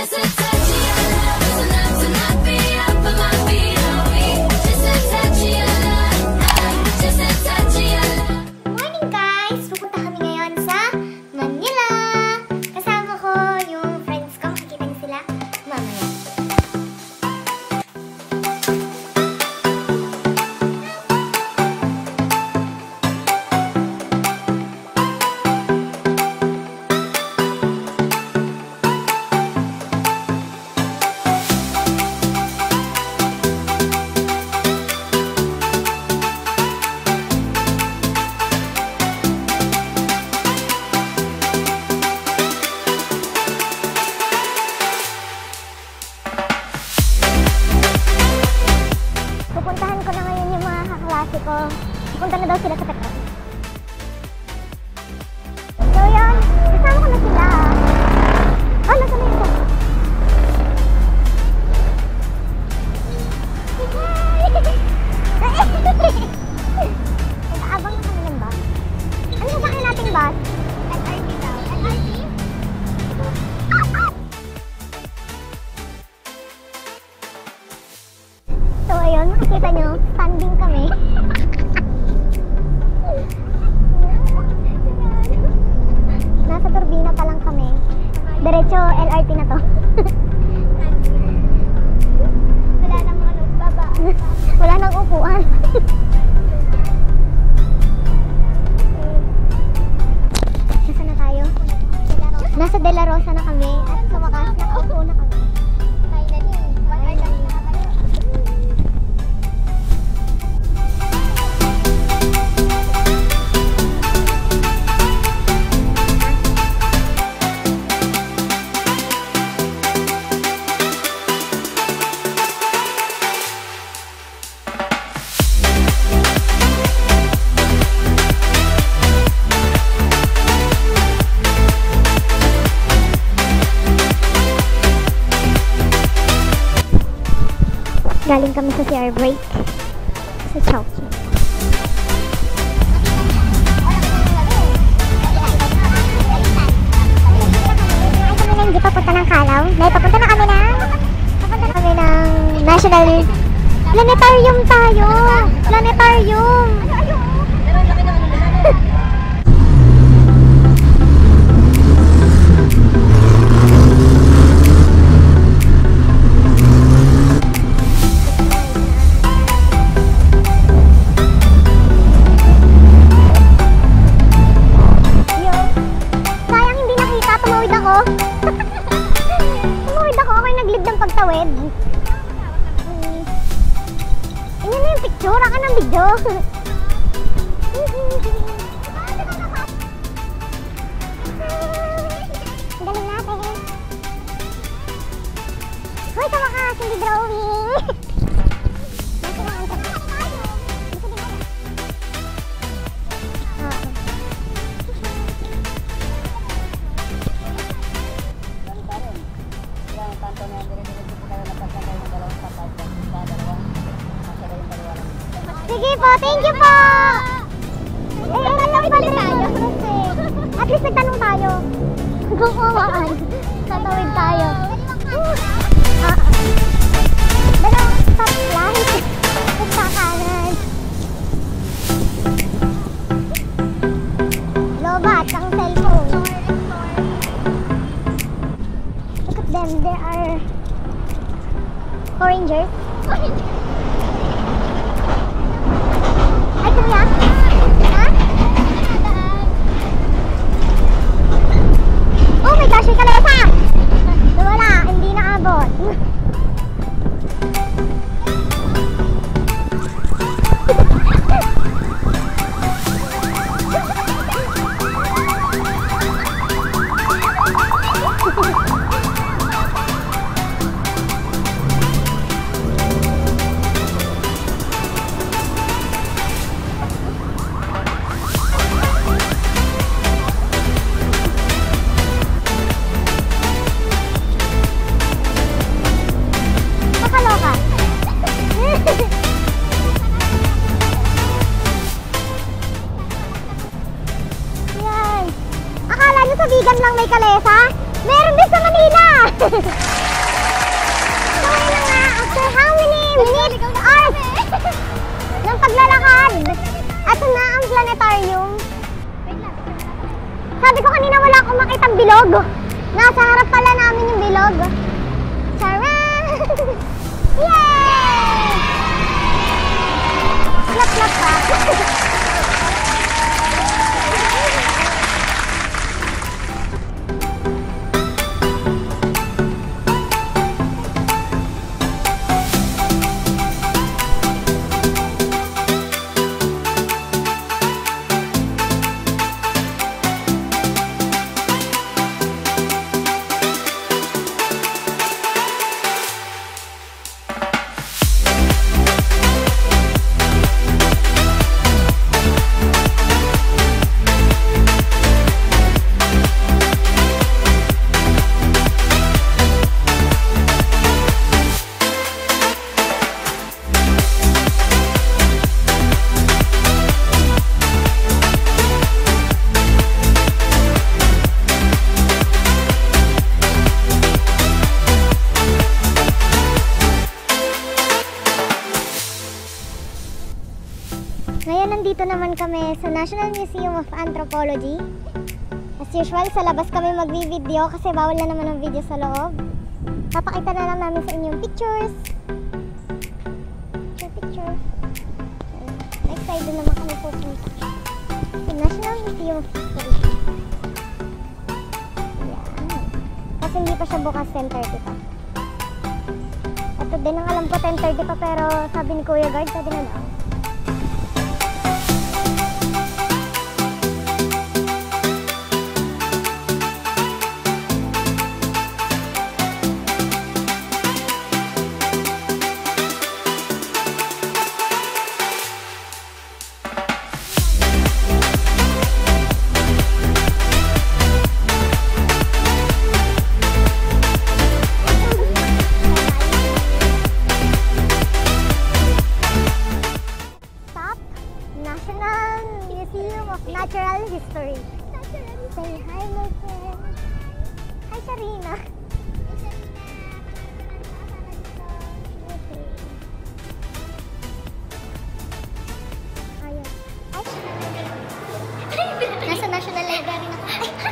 Just a touch of your love is enough to knock me off of my feet. Oh, just a touch of your love, just a touch of your love. Morning guys! Pupunta kami ngayon sa Manila. Kasama ko yung friends ko. Makikita niyo sila mamaya. Pupuntahan ko na ngayon yung mga kaklase ko. Pupunta na daw sila sa Petron. So yun, kasama ko na sila. Oh, nasa na ito? Nag-aabang na kami ng bus. Ano sasakyan nating bus? LRT daw. LRT? So ayun, makikita nyo, standing kami. Nasa turbina pa lang kami. Diretso LRT na to. Wala nang mga baba. Wala nang upuan. Nasaan na tayo? Nasa De La Rosa na kami at sa wakas nakaupo na kami. Galing kami sa CR break sa Chowking. Kami na hindi papunta ng Kalaw. Papunta na kami ng National Planetarium tayo. Planetarium. Tumawid ako, ako'y nag-lead ng pagtawid. Inyan na yung picture, ako ng video. Galing natin. Hoy, sa wakas, hindi drawing. Sige po, thank you po! Tatawid tayo. At least nagtanong tayo. Gumamaan. Tatawid tayo. Dalawang stoplight. Pagkakanan. Lobat ang cellphone. Look at them, they are Power Rangers. Ay, kuya? Ha? Oh my gosh, may kalesa! Nawala, hindi naabot. Yan. Akala nyo sa vegan lang may kalesa? Meron din sa Manila! So, ayun na nga. After how many minutes hours ng paglalakad? Ito na ang planetarium. Sabi ko kanina wala akong makitang bilog. Nasa harap pala namin yung bilog. Charan! Yay! Slap pa. Ngayon, nandito naman kami sa National Museum of Anthropology. As usual, sa labas kami magbi-video kasi bawal na naman ang video sa loob. Papakita na lang namin sa inyo yung pictures. Picture. Next side doon naman kami pupunta. Sa National Museum of History. Yan. Kasi hindi pa siya bukas 10:30 pa. Ito din ang alam ko 10:30 pa pero sabi ni Kuya Guard, sabi na daw. National Museum of Natural History. Say hi, my friend. Hi, Sharina. Ayun. Nasa National Library na.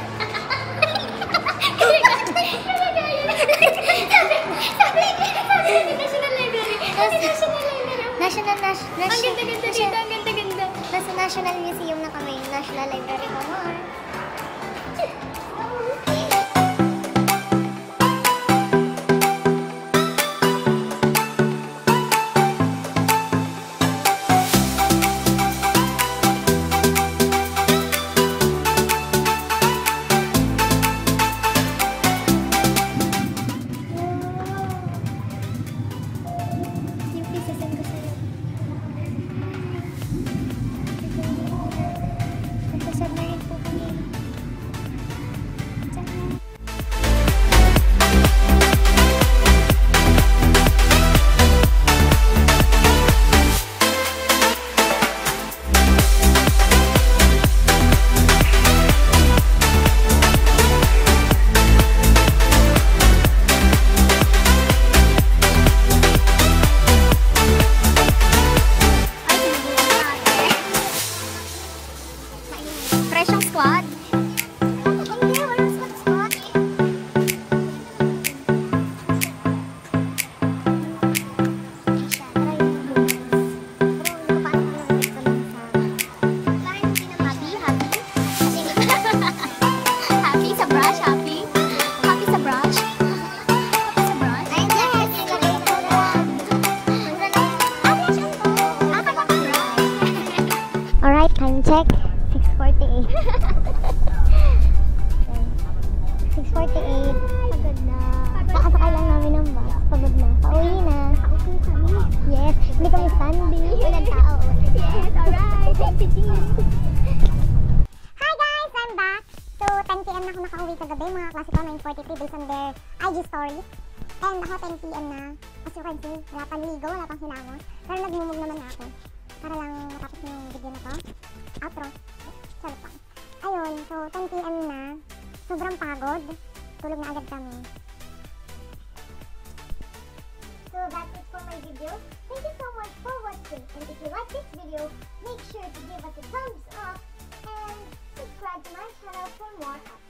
Ang ganda-ganda dito, ang ganda-ganda. Nasa National Museum na kami, National Library of More. Squad. Hindi, walang squad. Happy sa brush, happy. Happy sa brush. Alright, time check. 6:48. 6:48. Pagod na. Nakasakay lang namin ng bus. Pagod na. Pauwi na. Nakaupo kami. Yes. Hindi kami standing. Walang tao. Yes, alright. Hi guys! I'm back. So, 10 PM na ako nakauwi kagabi. Mga klase ko, 9:43 based on their IG stories. And ako 10 PM na. As you can see, wala pang ligo, wala pang hinamos. Pero nagmumog naman na ako. Para lang matapos yung video na to. Outro. Sarap lang. Ayun, so 10 PM na. Sobrang pagod. Tulog na agad kami. And if you like this video, make sure to give us a thumbs up and subscribe to my channel for more updates.